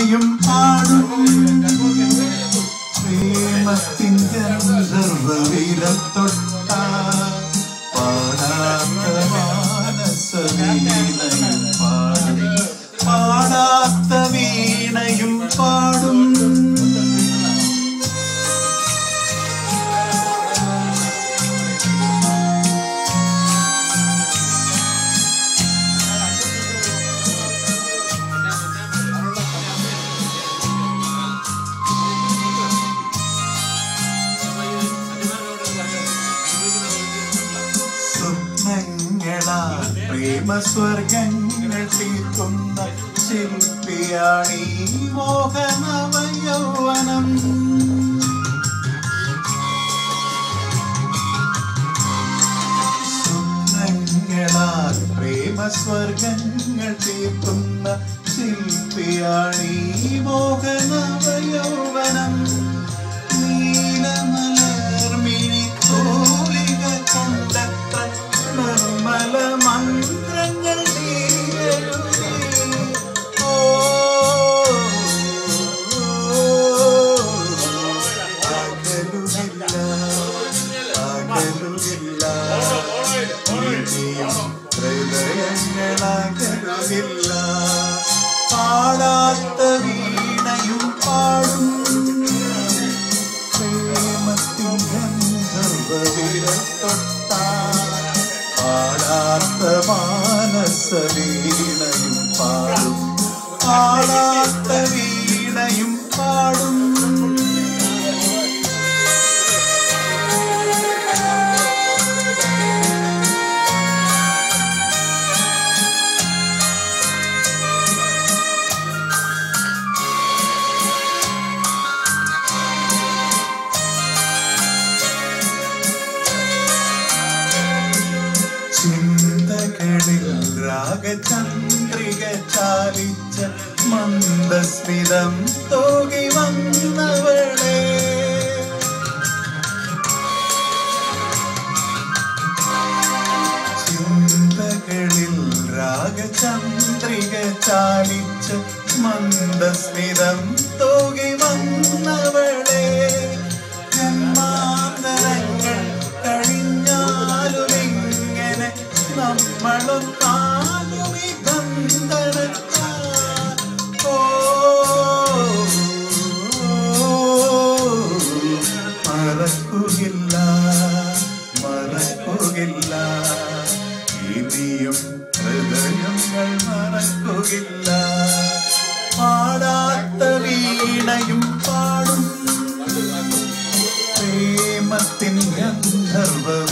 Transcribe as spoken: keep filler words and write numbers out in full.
വീണയും പാടും പ്രേമത്തിൻ ഗന്ധർവവിരത്തൊട്ട പാടാത്ത മാനസ വീണയും പാടും പാടാത്ത വീണയും പാടും പ്രേമസ്വർഗങ്ങൾ തീർക്കുന്ന ശില്പിയാണീ മോഹനവയൗവനം. സ്വപ്നങ്ങളാൽ പ്രേമസ്വർഗങ്ങൾ തീർക്കുന്ന ശില്പിയാണീ മോഹനവയൗവനം. നീലമലർമിഴി തോലിക കൊണ്ടത്ര നിർമ്മല മന്ത്രങ്ങൾ നീയെഴുതി. ഓ അകലുകില്ല അകലുകില്ല ഹൃദയങ്ങളകലുകില്ല. പാടാത്ത വീണയും പാടും പ്രേമത്തിൻ ഗന്ധർവവിരത്തൊട്ട പാടാത്ത മാനസ വീണയും പാടും പാടാത്ത വീണയും പാടും. ചിന്തകളിൽ രാഗചന്ദ്രിക ചാലിച്ച മന്ദസ്മിതം തോകി വന്നവളെ. ചിന്തകളിൽ രാഗചന്ദ്രിക ചാലിച്ച മന്ദസ്മിതം തോകി വന്നവളെ. ജന്മാന്തരങ്ങൾ കഴിഞ്ഞാലും ഇങ്ങനെ നമ്മളൊന്നാലും ഈ ബന്ധനത്താൽ. ഓ മറക്കുകയില്ല മറക്കുകയില്ല ഇനിയും ഹൃദയങ്ങൾ മറക്കുകയില്ല. പാടാത്ത വീണയും പാടും പ്രേമത്തിൻ ഗന്ധർവ